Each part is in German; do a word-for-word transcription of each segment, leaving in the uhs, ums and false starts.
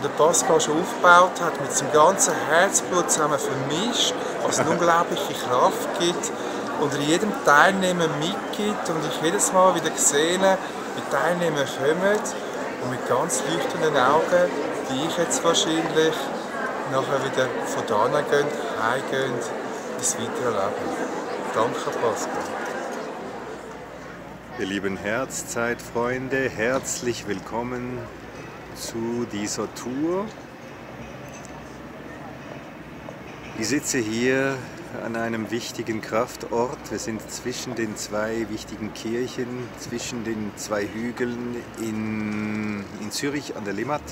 den der Pascal schon aufgebaut hat, mit seinem ganzen Herzblut zusammen vermischt, was eine unglaubliche Kraft gibt und in jedem Teilnehmer mitgibt und ich jedes Mal wieder sehe, wie Teilnehmer kommen und mit ganz leuchtenden Augen, die ich jetzt wahrscheinlich nachher wieder von da gehen, heimgehen, ins weitere Leben. Danke, Pascal. Ihr lieben Herzzeitfreunde, herzlich willkommen zu dieser Tour. Ich sitze hier an einem wichtigen Kraftort. Wir sind zwischen den zwei wichtigen Kirchen, zwischen den zwei Hügeln in, in Zürich an der Limmat.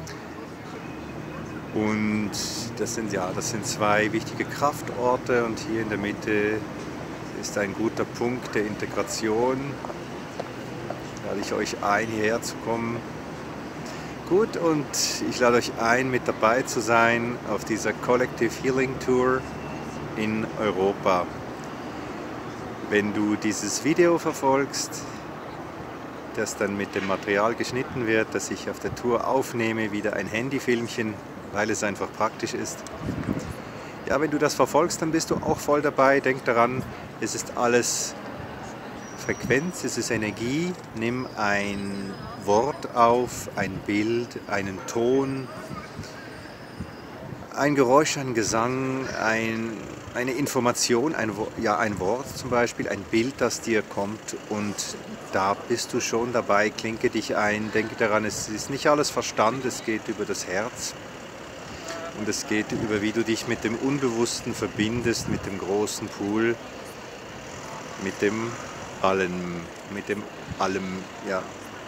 Und das sind, ja, das sind zwei wichtige Kraftorte und hier in der Mitte ist ein guter Punkt der Integration. Da lade ich euch ein, hierher zu kommen. Gut, und ich lade euch ein, mit dabei zu sein auf dieser Collective Healing Tour in Europa. Wenn du dieses Video verfolgst, das dann mit dem Material geschnitten wird, das ich auf der Tour aufnehme, wieder ein Handyfilmchen, weil es einfach praktisch ist. Ja, wenn du das verfolgst, dann bist du auch voll dabei. Denk daran, es ist alles Frequenz, es ist Energie. Nimm ein Wort auf, ein Bild, einen Ton, ein Geräusch, ein Gesang, ein, eine Information, ein, ja, ein Wort zum Beispiel, ein Bild, das dir kommt und da bist du schon dabei. Klinke dich ein, denke daran, es ist nicht alles Verstand, es geht über das Herz. Und es geht über, wie du dich mit dem Unbewussten verbindest, mit dem großen Pool, mit dem Allem, mit dem Allem, ja.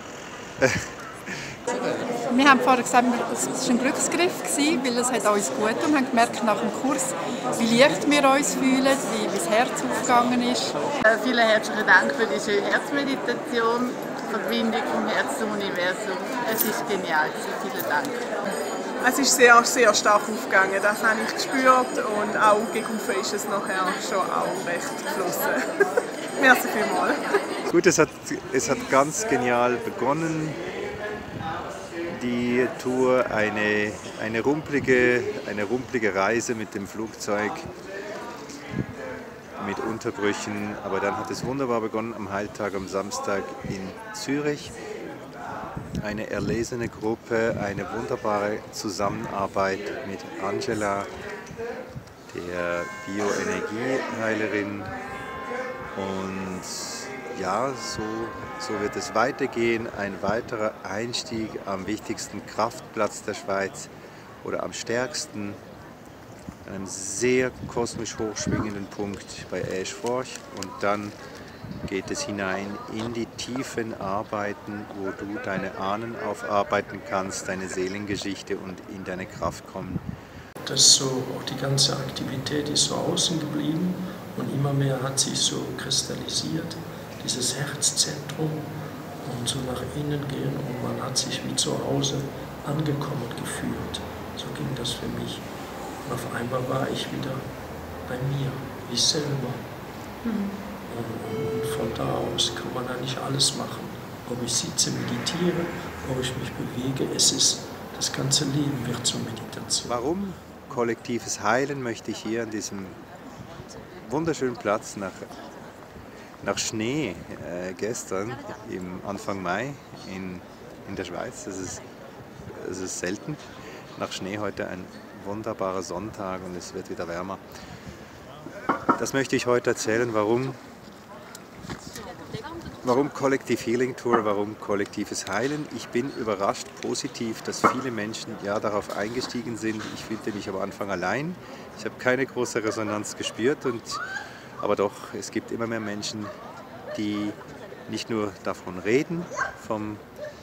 Wir haben vorher gesagt, es war ein Glücksgriff, weil es hat uns gut getan. Wir haben gemerkt nach dem Kurs, wie leicht wir uns fühlen, wie, wie das Herz aufgegangen ist. Äh, vielen herzlichen Dank für die schöne Herzmeditation, Verbindung vom Herz zum Universum. Es ist genial, vielen Dank. Es ist sehr, sehr stark aufgegangen, das habe ich gespürt und auch gegen ist es nachher schon auch recht geflossen. Merci vielmals. Gut, es hat, es hat ganz genial begonnen, die Tour, eine, eine, rumpelige, eine rumpelige Reise mit dem Flugzeug, mit Unterbrüchen, aber dann hat es wunderbar begonnen am Heiltag am Samstag in Zürich. Eine erlesene Gruppe, eine wunderbare Zusammenarbeit mit Angela, der Bioenergieheilerin. Und ja, so, so wird es weitergehen. Ein weiterer Einstieg am wichtigsten Kraftplatz der Schweiz oder am stärksten, einem sehr kosmisch hochschwingenden Punkt bei Eschforch. Und dann geht es hinein in die tiefen Arbeiten, wo du deine Ahnen aufarbeiten kannst, deine Seelengeschichte und in deine Kraft kommen. Das so, auch die ganze Aktivität ist so außen geblieben und immer mehr hat sich so kristallisiert, dieses Herzzentrum und so nach innen gehen und man hat sich wie zu Hause angekommen gefühlt. So ging das für mich. Und auf einmal war ich wieder bei mir, ich selber. Mhm. Und von da aus kann man eigentlich alles machen. Ob ich sitze, meditiere, ob ich mich bewege, es ist, das ganze Leben wird zur Meditation. Warum kollektives Heilen möchte ich hier an diesem wunderschönen Platz nach, nach Schnee äh, gestern, im Anfang Mai in, in der Schweiz, das ist, das ist selten, nach Schnee heute ein wunderbarer Sonntag und es wird wieder wärmer. Das möchte ich heute erzählen, warum Warum Collective Healing Tour, warum kollektives Heilen? Ich bin überrascht positiv, dass viele Menschen ja darauf eingestiegen sind. Ich fühlte mich am Anfang allein. Ich habe keine große Resonanz gespürt, und, aber doch, es gibt immer mehr Menschen, die nicht nur davon reden, vom,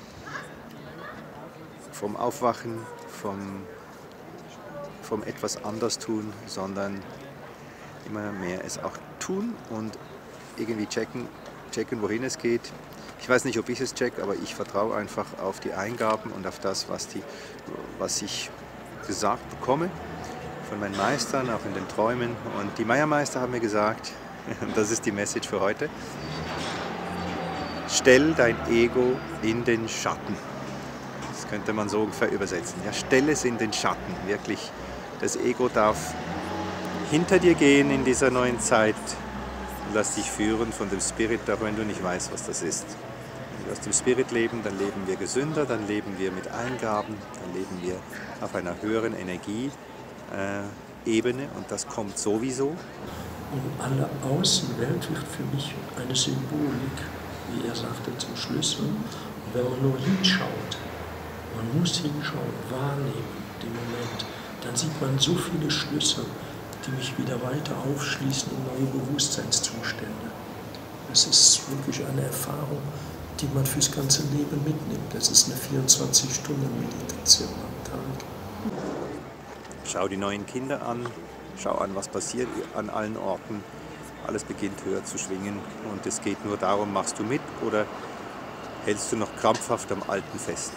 vom Aufwachen, vom, vom etwas anders tun, sondern immer mehr es auch tun und irgendwie checken, checken, wohin es geht. Ich weiß nicht, ob ich es check, aber ich vertraue einfach auf die Eingaben und auf das, was, die, was ich gesagt bekomme von meinen Meistern, auch in den Träumen. Und die Maya-Meister haben mir gesagt, und das ist die Message für heute, stell dein Ego in den Schatten. Das könnte man so ungefähr übersetzen. Ja, stelle es in den Schatten, wirklich. Das Ego darf hinter dir gehen in dieser neuen Zeit. Lass dich führen von dem Spirit, auch wenn du nicht weißt, was das ist. Wenn wir aus dem Spirit leben, dann leben wir gesünder, dann leben wir mit Eingaben, dann leben wir auf einer höheren Energieebene äh, und das kommt sowieso. Und alle Außenwelt wird für mich eine Symbolik, wie er sagte, zum Schlüssel. Und wenn man nur hinschaut, man muss hinschauen, wahrnehmen, den Moment, dann sieht man so viele Schlüssel, die mich wieder weiter aufschließen in neue Bewusstseinszustände. Es ist wirklich eine Erfahrung, die man fürs ganze Leben mitnimmt. Das ist eine vierundzwanzig-Stunden-Meditation am Tag. Schau die neuen Kinder an, schau an, was passiert an allen Orten. Alles beginnt höher zu schwingen und es geht nur darum, machst du mit oder hältst du noch krampfhaft am Alten fest.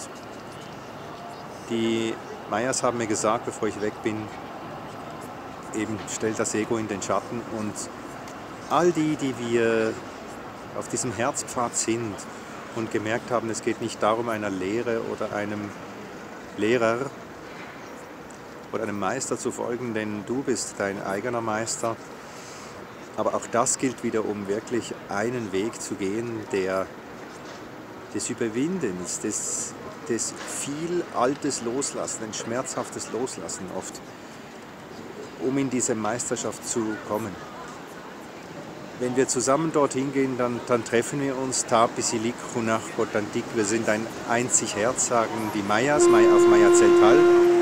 Die Mayas haben mir gesagt, bevor ich weg bin, eben stellt das Ego in den Schatten und all die, die wir auf diesem Herzpfad sind und gemerkt haben, es geht nicht darum, einer Lehre oder einem Lehrer oder einem Meister zu folgen, denn du bist dein eigener Meister. Aber auch das gilt wiederum, wirklich einen Weg zu gehen, der des Überwindens, des, des viel Altes Loslassen, ein schmerzhaftes Loslassen oft, um in diese Meisterschaft zu kommen. Wenn wir zusammen dorthin gehen, dann, dann treffen wir uns, Tapisilik, Hunach, Kotantik, wir sind ein einzig Herz, sagen die Mayas, auf Maya Zeltal.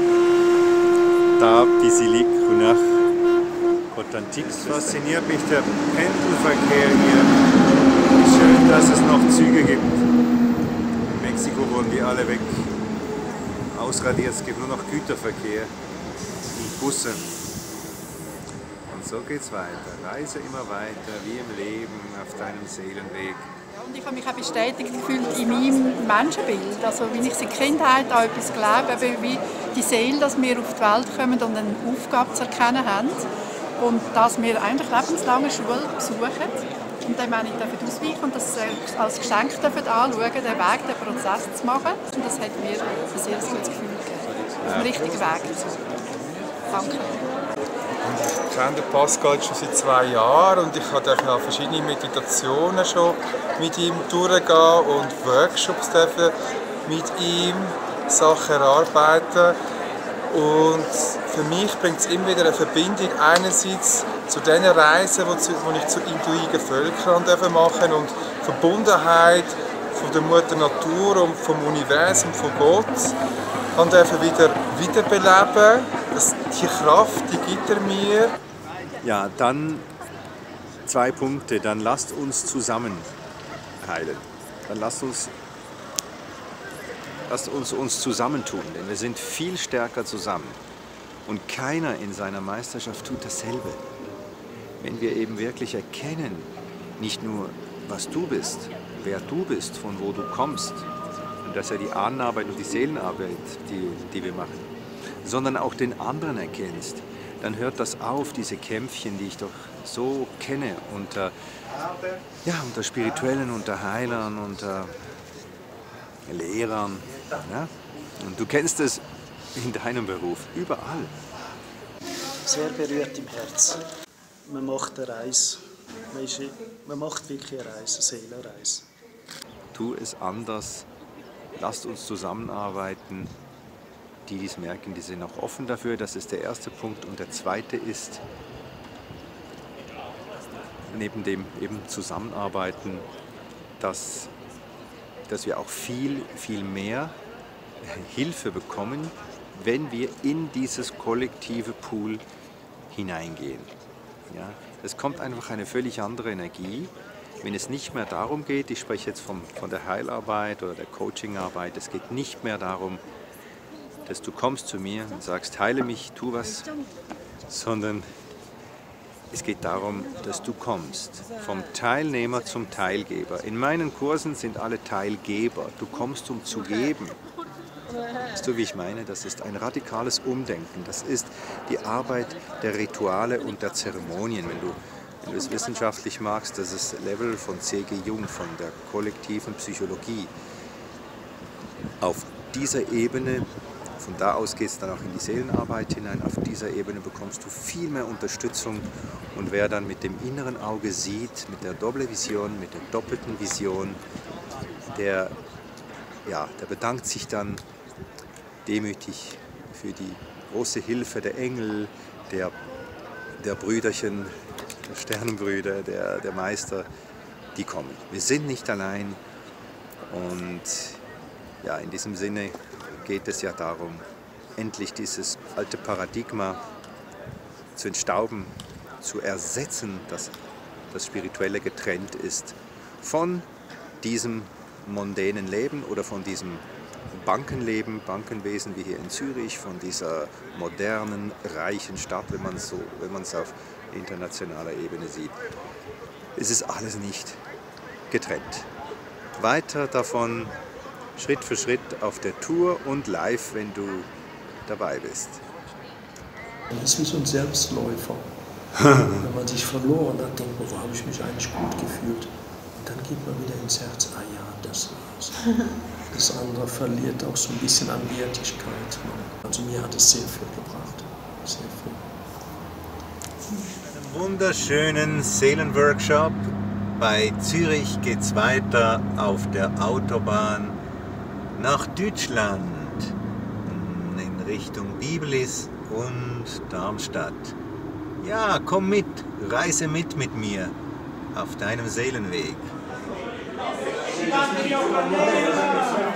Tapisilik, Hunach, Kotantik. Es fasziniert mich der Pendelverkehr hier. Wie schön, dass es noch Züge gibt. In Mexiko wurden die alle weg ausradiert, es gibt nur noch Güterverkehr und Busse. Und so geht's weiter. Reise immer weiter, wie im Leben, auf deinem Seelenweg. Ja, und ich habe mich auch bestätigt gefühlt in meinem Menschenbild. Also, wie ich seit Kindheit auch etwas glaube, wie die Seele, dass wir auf die Welt kommen und eine Aufgabe zu erkennen haben. Und dass wir eigentlich lebenslange Schule besuchen. Und dem auch nicht ausweichen und das als Geschenk anschauen, den Weg, den Prozess zu machen. Und das hat mir ein sehr gutes Gefühl gegeben. Auf dem richtigen Weg. Danke. Ich kenne den Pascal schon seit zwei Jahren und ich durfte ja verschiedene Meditationen schon mit ihm durchgehen und Workshops mit ihm Sachen erarbeiten. Und für mich bringt es immer wieder eine Verbindung einerseits zu den Reisen, die ich zu intuitiven Völkern machen darf und Verbundenheit von der Mutter Natur und vom Universum, von Gott, und dürfen wieder wiederbeleben. Das, die Kraft, die gibt er mir. Ja, dann zwei Punkte. Dann lasst uns zusammen heilen. Dann lasst uns, lasst uns uns zusammentun, denn wir sind viel stärker zusammen. Und keiner in seiner Meisterschaft tut dasselbe. Wenn wir eben wirklich erkennen, nicht nur, was du bist, wer du bist, von wo du kommst, und das ist ja die Ahnenarbeit und die Seelenarbeit, die, die wir machen, sondern auch den anderen erkennst, dann hört das auf, diese Kämpfchen, die ich doch so kenne, unter, ja, unter Spirituellen, unter Heilern, unter Lehrern. Ja? Und du kennst es in deinem Beruf, überall. Sehr berührt im Herz. Man macht eine Reise. Man, ist, man macht wirklich eine Reise, eine Seelenreise. Tu es anders. Lasst uns zusammenarbeiten. Die, die es merken, die sind auch offen dafür. Das ist der erste Punkt. Und der zweite ist, neben dem eben Zusammenarbeiten, dass, dass wir auch viel, viel mehr Hilfe bekommen, wenn wir in dieses kollektive Pool hineingehen. Ja, es kommt einfach eine völlig andere Energie, wenn es nicht mehr darum geht, ich spreche jetzt vom, von der Heilarbeit oder der Coachingarbeit, es geht nicht mehr darum, dass du kommst zu mir und sagst, heile mich, tu was, sondern es geht darum, dass du kommst, vom Teilnehmer zum Teilgeber. In meinen Kursen sind alle Teilgeber, du kommst, um zu geben. Weißt du, wie ich meine? Das ist ein radikales Umdenken. Das ist die Arbeit der Rituale und der Zeremonien. Wenn du, wenn du es wissenschaftlich magst, das ist das Level von C G Jung, von der kollektiven Psychologie. Auf dieser Ebene, von da aus geht es dann auch in die Seelenarbeit hinein, auf dieser Ebene bekommst du viel mehr Unterstützung. Und wer dann mit dem inneren Auge sieht, mit der Doppelvision, mit der doppelten Vision, der, ja, der bedankt sich dann demütig für die große Hilfe der Engel, der, der Brüderchen, der Sternenbrüder, der, der Meister, die kommen. Wir sind nicht allein und ja, in diesem Sinne geht es ja darum, endlich dieses alte Paradigma zu entstauben, zu ersetzen, dass das Spirituelle getrennt ist von diesem mondänen Leben oder von diesem Bankenleben, Bankenwesen wie hier in Zürich, von dieser modernen, reichen Stadt, wenn man es so, wenn man es auf internationaler Ebene sieht. Es ist alles nicht getrennt. Weiter davon Schritt für Schritt auf der Tour und live, wenn du dabei bist. Das ist wie so ein Selbstläufer. Wenn man sich verloren hat, denkt man, wo habe ich mich eigentlich gut gefühlt? Und dann geht man wieder ins Herz, ah ja, das war's. Das andere verliert auch so ein bisschen an Wertigkeit. Also mir hat es sehr viel gebracht. Sehr viel. Einen wunderschönen Seelenworkshop. Bei Zürich geht es weiter auf der Autobahn nach Deutschland in Richtung Biblis und Darmstadt. Ja, komm mit, reise mit mit mir auf deinem Seelenweg.